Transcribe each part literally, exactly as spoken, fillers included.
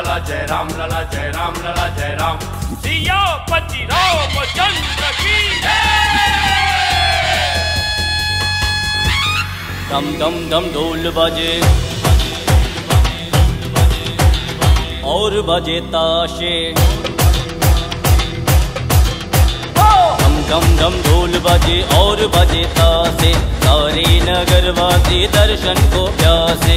लला जय राम लला जय राम लला जय राम। सियापति रामचंद्र की दम दम दम ढोल बजे और बजे ताशे, दम दम दम ढोल बजे और बजे ताशे, सारे नगरवासी दर्शन को प्यासे।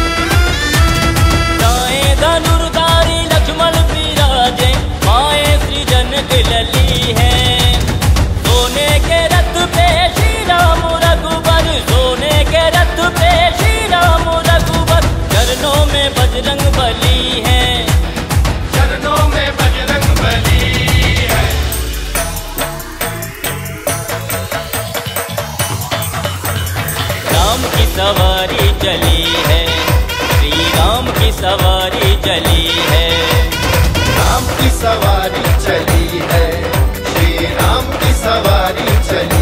जाए धनुर्धारी लक्ष्मण विराजे, माए सृजन के लली है। सोने के रथ पे श्री राम रघुबर, सोने के रथ पे श्री राम रघुबर, चरणों में बजरंग बली है, चरणों में बजरंग बली है। राम की सवारी चली है, श्री राम की सवारी चली है, राम की सवारी चली है, श्री राम की सवारी चली